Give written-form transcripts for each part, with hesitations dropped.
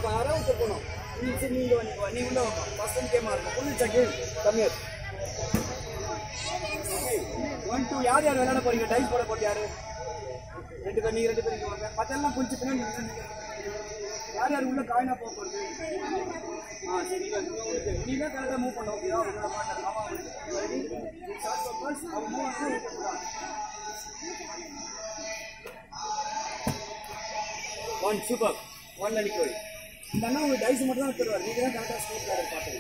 அப்போ யாராவது ஒருத்தர் சரி நீங்கள் வந்துக்குவா நீ உள்ள வாப்பா ஃபர்ஸ்ட் டைம் கேமாக இருக்கும் புரிஞ்சிச்சா கேம் கம்மியாக 1 2 யார் யார் விளையாட போறீங்க டைஸ் போட போட்டு யாரு 2 பேர் நீங்க 2 பேர் இங்க வாங்க மத்தெல்லாம் கொஞ்சம் பின்னாடி யார் யார் உள்ள காயினா போக போறது சரி நீ தான் கரெக்டா மூவ் பண்ண ஓகேவா உள்ள மாட்டேன் ஆமா ரெடி ஸ்டார்ட் பர்ஸ் அவ மூவ் பண்ணி ஒன் சூப்பர் ஒன் நிக்கோய் இந்த அண்ணா உங்க டைஸ் மட்டும் தான் தருவார் நீங்க தான் கரெக்டா ஸ்கோர் கார்டு பாத்துங்க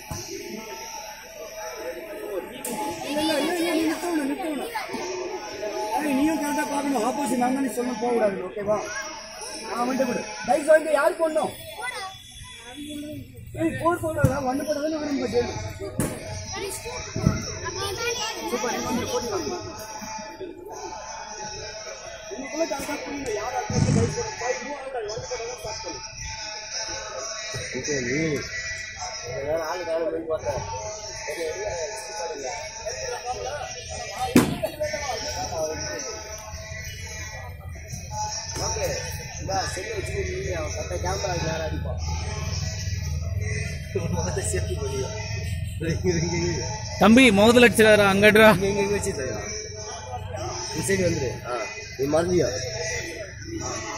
இல்ல நீ நிக்கணும் நீயும் கரெக்டா பாக்கணும் ஆப்போசிட் நாங்க நீ சொல்ல போக கூடாது ஓகேவா நான் வந்து கூட டைஸ் வந்து யார் போடணும் ஏய் போர் போடுறா வந்து போடுறதுன்னு வரும் பட் சூப்பர் நீங்க போடி வாங்க உங்களுக்குள்ள கரெக்டா பண்ணுங்க யார் அடுத்து டைஸ் போட போய் மூவ் ஆகல வந்து போடுறத ஸ்டார்ட் பண்ணு ஓகே நீ வேற ஆளு கால போய் பார்த்தா ஓகே பா செல்ல வச்சு நீ கரெக்ட்டா கேமரா நேரா அடிப்பா முகத்தை சேஃப்டி பண்ணியா தம்பி முகத்துல அடிச்சறாரா அங்கடா இங்க வச்சிட்டா இந்த சைடு வந்துரு நீ மறந்தியா